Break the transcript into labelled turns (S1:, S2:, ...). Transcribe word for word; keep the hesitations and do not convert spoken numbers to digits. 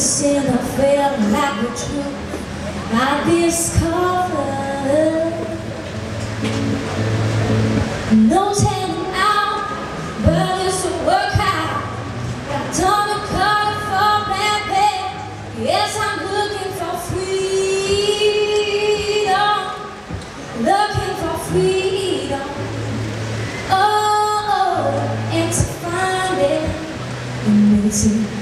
S1: sin I felt like the truth I discovered. No telling out, but it's a workout. Got done a cut for that bed. Yes, I'm looking for freedom, looking for freedom. Oh, oh, and to find it, it makes it